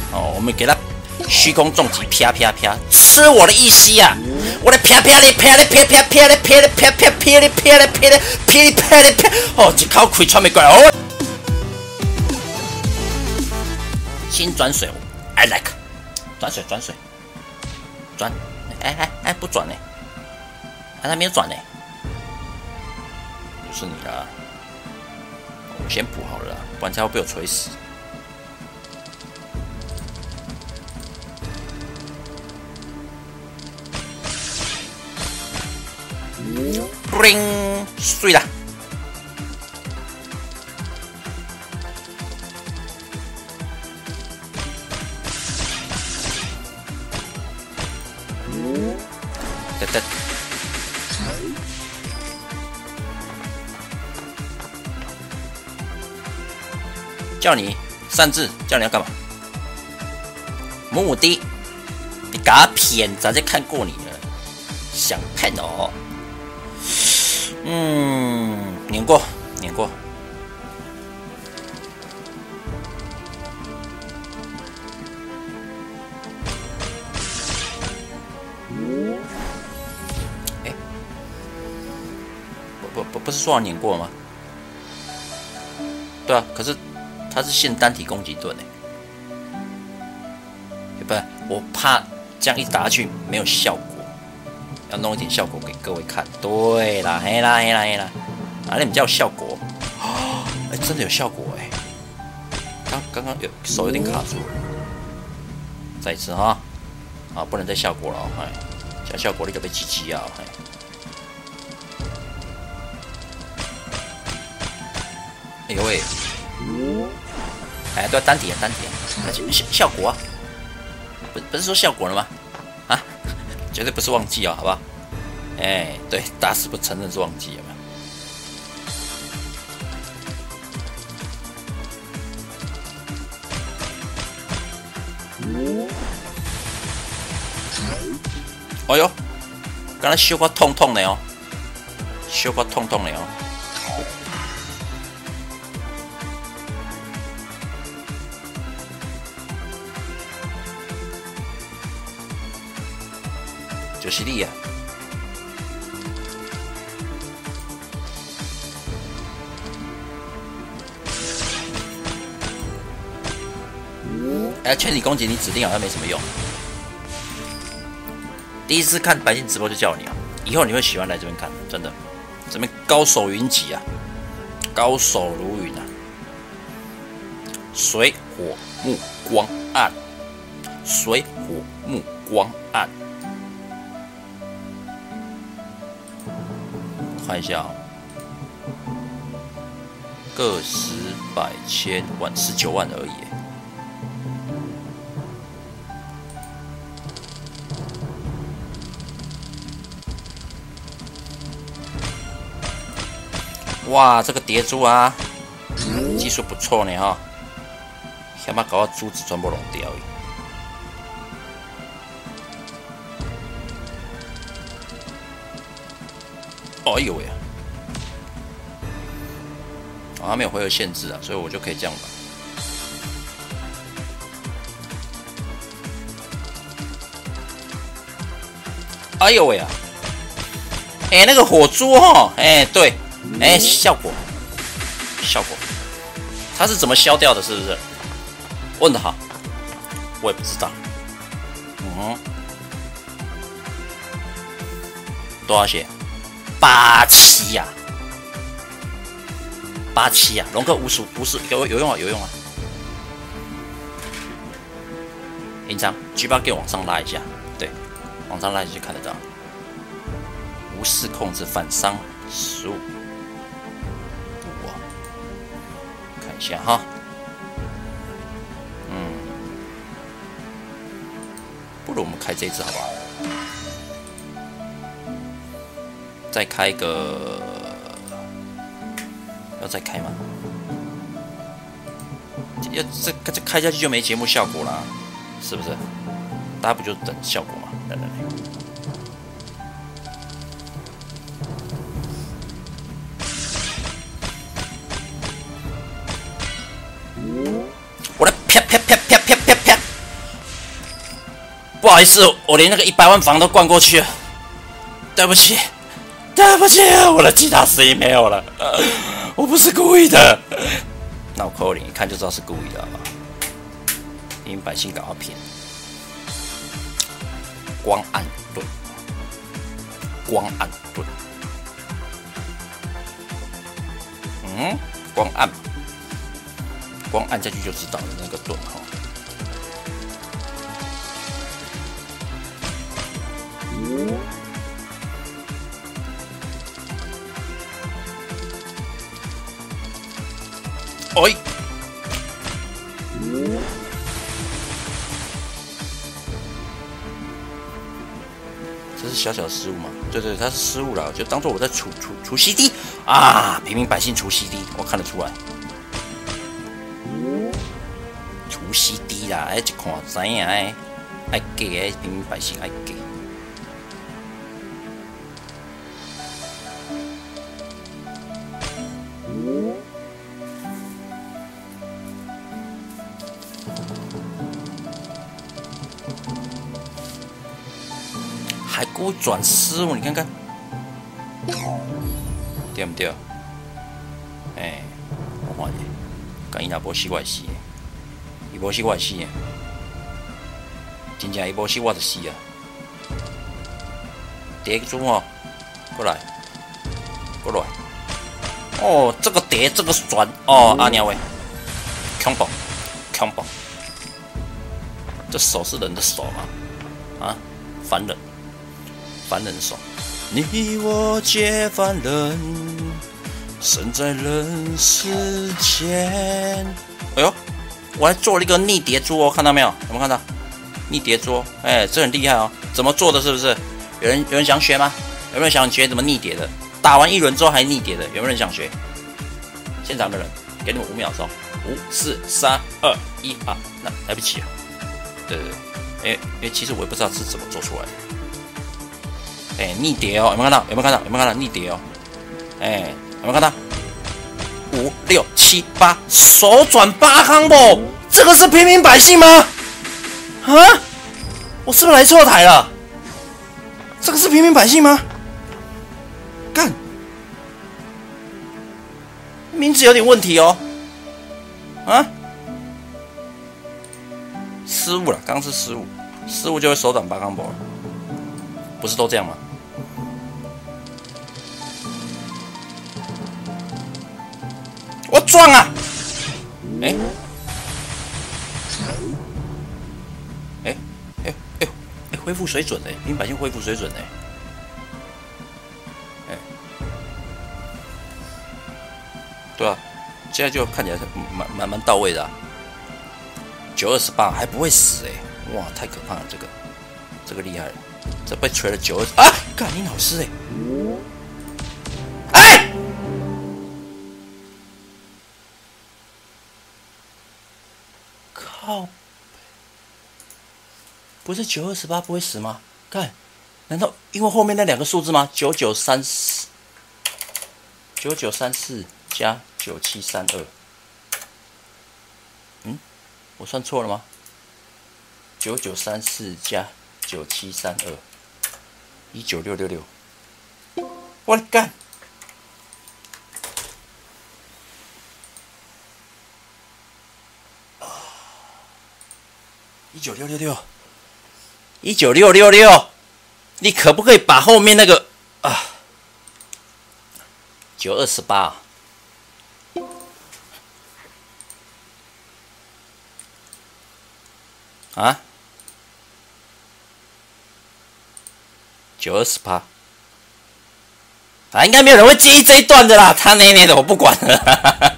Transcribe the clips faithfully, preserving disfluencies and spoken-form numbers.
哦，我们给他虚空重击，啪啪啪，吃我的 E C 啊！我的啪啪哩啪哩啪啪啪哩啪哩啪啪啪哩啪哩啪哩啪哩啪哩啪，哦，一口气喘不过来哦。新转水 ，I like， 转水转水，转，哎哎哎，不转呢，还没有转呢，就是你啦。我先补好了啦，不然才会被我锤死。ring 碎了。哒哒。叫你擅自，叫你要干嘛？母母的，你给他骗，早就看过你了，想骗哦？嗯，碾过，碾过。哎、欸，不不不，不是说好碾过了吗？对啊，可是他是限单体攻击盾哎，不是，我怕这样一打下去没有效果。要弄一点效果给各位看。对啦，嘿啦嘿啦嘿啦，啊，你们叫有效果？哎、欸，真的有效果哎！刚刚刚有手有点卡住了，再一次哈，啊，不能再效果了，哎，加效果你就被 G G 啊，哎。哎呦喂！哎，对，单体啊，单体啊，效效果啊，不不是说效果了吗？啊？绝对不是忘记哦，好不好？哎，对，大师不承认是忘记，有没有？哎呦，刚才小可痛痛的哦，小可痛痛的哦。就是你啊！哎，全体攻击你指定好像没什么用。第一次看白金直播就叫你啊，以后你会喜欢来这边看，真的，这边高手云集啊，高手如云啊，水火木光暗，水火木光暗。看一下、哦，个十百千万十九万而已。哇，这个蝶珠啊，技术不错呢哈，想把搞到珠子全部弄掉。哎呦喂！哦，它没有回合限制啊，所以我就可以这样玩。哎呦喂啊！哎、欸，那个火珠哦，哎、欸，对，哎、欸，效果，效果，它是怎么消掉的？是不是？问得好，我也不知道。嗯，多少血？八七呀，八七呀，龙哥无数无数有有用啊有用啊！隐藏 G 八给我往上拉一下，对，往上拉一下就看得到。无视控制反伤十五，哇，看一下哈，嗯，不如我们开这一只好不好？再开个，要再开吗？要这这开下去就没节目效果啦，是不是？大家不就等效果吗？来来来，我的啪啪啪啪啪啪啪， 好意思，我连那个一百万房都灌过去了，对不起，对不起，我的吉他声音没有了，我不是故意的。那我扣零，一看就知道是故意的啊！平民百姓赶快骗，光暗盾，光暗盾，嗯，光暗，光按下去就知道了那个盾哈。哎，这是小小的失误吗？对对，他是失误了，就当做我在除除除 C D 啊，平民百姓除 C D， 我看得出来，除 C D 啦，哎，一看知影哎，爱给哎，平民百姓爱给。还故意转失误，你看看，对不对？哎、欸，我看下，敢伊若无死我会死的，伊无死我会死的，真正伊无死我就死啊！第一组哦，过来，过来，哦，这个碟，这个转，哦，阿娘喂，恐怖，恐怖，这手是人的手吗？啊，凡人。凡人手，你我皆凡人，生在人世间。哎呦，我还做了一个逆叠桌哦，看到没有？有没有看到？逆叠桌，哎，这很厉害哦。怎么做的？是不是？有人有人想学吗？有没有人想学怎么逆叠的？打完一轮之后还逆叠的，有没有人想学？现场的人，给你们五秒钟，五、四、三、二、一啊！那来不及了。对对对，因为因为其实我也不知道是怎么做出来的。哎、欸，逆叠哦，有没有看到？有没有看到？有没有看到逆叠哦？哎、欸，有没有看到？五六七八，手转八康不？这个是平民百姓吗？啊？我是不是来错台了？这个是平民百姓吗？干，名字有点问题哦。啊？失误了，刚刚是失误，失误就会手转八康不了，不是都这样吗？我撞啊！哎、欸，哎、欸，哎、欸，哎、欸，恢复水准嘞、欸，平民百姓恢复水准嘞、欸，哎、欸，对啊，现在就看起来蛮蛮蛮到位的、啊，九二十八还不会死哎、欸，哇，太可怕了，这个这个厉害了，这被锤了九二啊！干你老师哎、欸，哎、欸！靠！不是九二十八不会死吗？看，难道因为后面那两个数字吗？九九三四，九九三四加九七三二。嗯，我算错了吗？九九三四加九七三二，一九六六六。我的干！一九六六六，一九六六六，你可不可以把后面那个啊？九二十八，啊？九二十八，啊，应该没有人会介意这一段的啦。他那那的我不管了。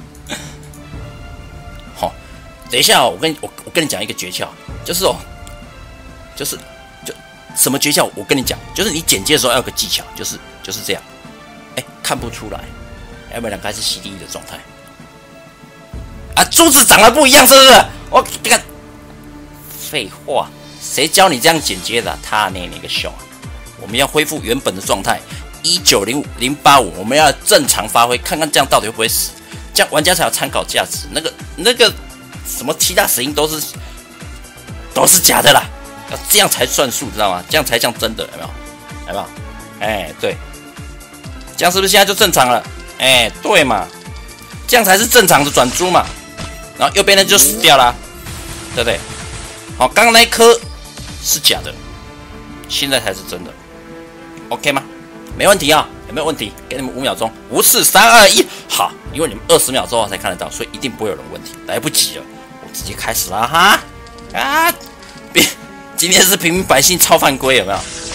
好，等一下、哦，我跟我我跟你讲一个诀窍，就是哦，就是就什么诀窍？我跟你讲，就是你剪接的时候要有个技巧，就是就是这样，哎，看不出来，要不然两个还是 C D E 的状态。啊，珠子长得不一样，是不是？我这个废话，谁教你这样剪接的、啊？他那那个熊，我们要恢复原本的状态，一九零五零八五，我们要正常发挥，看看这样到底会不会死，这样玩家才有参考价值。那个那个什么其他死因都是都是假的啦， 要这样才算数，知道吗？这样才像真的，有没有？有没有？哎，对，这样是不是现在就正常了？哎，对嘛，这样才是正常的转珠嘛。然后右边的就死掉了，对不对？好，刚刚那一颗是假的，现在才是真的 ，OK 吗？没问题啊，有没有问题？给你们五秒钟，五四三二一，好，因为你们二十秒之后才看得到，所以一定不会有人问题，来不及了，我直接开始了哈啊！别，今天是平民百姓超犯规，有没有？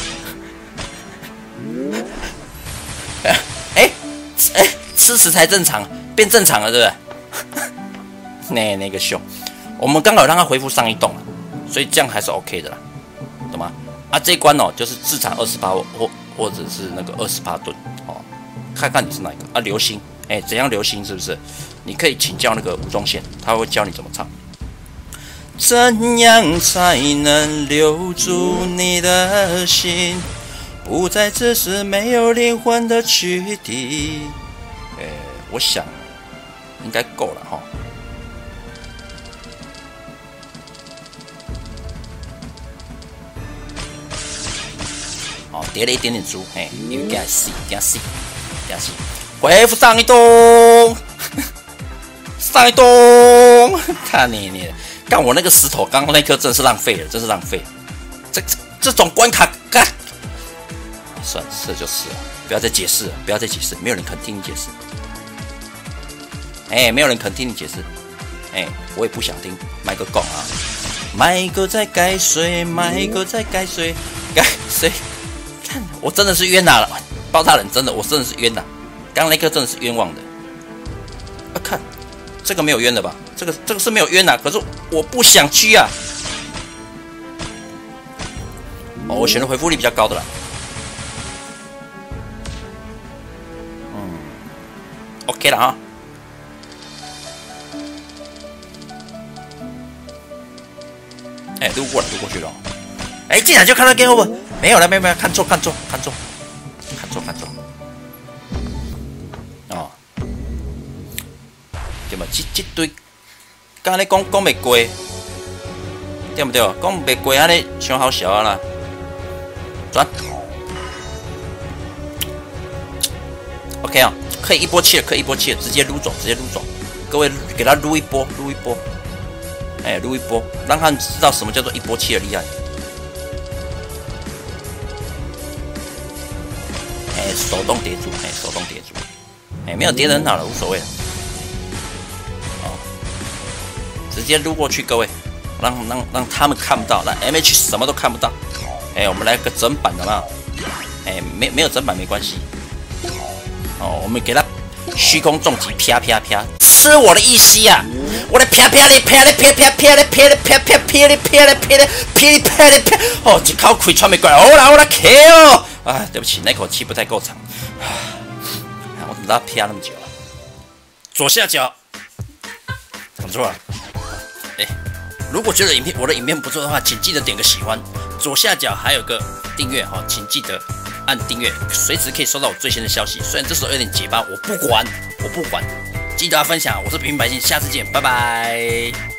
哎哎哎，吃屎才正常，变正常了，对不对？那那个秀，我们刚好让他恢复上一动了，所以这样还是 OK 的啦，懂吗？啊，这一关哦，就是自产二十八或或者是那个二十八吨哦，看看你是哪一个啊？流星，哎，怎样流星是不是？你可以请教那个吴宗宪，他会教你怎么唱。怎样才能留住你的心？不再只是没有灵魂的躯体。呃，我想应该够了哈。好，叠了一点点珠，嘿，因为给它洗，给它洗，给它洗，恢复上一动，上一动，看你你。干我那个石头，刚刚那颗真是浪费了，真是浪费。这这这种关卡，干，算了，是就是了，不要再解释了，不要再解释，没有人肯听你解释。哎，没有人肯听你解释。哎，我也不想听，买个讲啊，买个在改水，买个在改水，改水。看，我真的是冤呐了，包大人真的，我真的是冤呐。刚刚那颗真的是冤枉的。啊，看。这个没有冤的吧？这个这个是没有冤的、啊，可是我不想去啊。哦，我选的回复力比较高的啦。嗯 ，OK 了啊。哎，路过了，路过去了。哎，进来就看到 game over， 没有了，没有没有，看错看错看错看错看错。哦。对嘛？这这堆，刚才讲讲袂过，对不对？讲袂过，安尼伤好笑啊啦！转 ，OK 啊，可以一波气了，可以一波气了，直接撸走，直接撸走。各位给他撸一波，撸一波，哎，撸一波，让他们知道什么叫做一波气的厉害。哎，手动叠住，哎，手动叠住，哎，没有叠得很好了，无所谓了。直接撸过去，各位，让让让他们看不到，让 M H 什么都看不到。哎，我们来个整版的嘛，哎，没没有整版没关系。哦，我们给他虚空重击，啪啪啪，吃我的一息啊！我的啪啪哩啪哩啪啪啪哩啪哩啪啪啪哩啪哩啪哩啪哩啪哩啪，哦，一口气喘不过来，好啦好啦 ，K O！ 啊，对不起，那口气不太够长。我怎么让他啪那么久啊？左下角，讲错了。哎，如果觉得影片我的影片不错的话，请记得点个喜欢，左下角还有个订阅哈，请记得按订阅，随时可以收到我最新的消息。虽然这时候有点结巴，我不管，我不管，记得要分享。我是平民百姓，下次见，拜拜。